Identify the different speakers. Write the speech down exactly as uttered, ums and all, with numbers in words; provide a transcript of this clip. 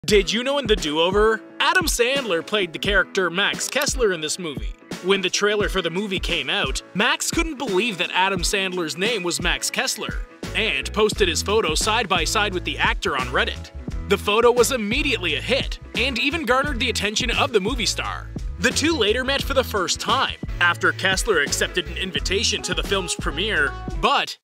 Speaker 1: Did you know in The Do-Over, Adam Sandler played the character Max Kessler in this movie? When the trailer for the movie came out, Max couldn't believe that Adam Sandler's name was Max Kessler, and posted his photo side by side with the actor on Reddit. The photo was immediately a hit, and even garnered the attention of the movie star. The two later met for the first time, after Kessler accepted an invitation to the film's premiere, But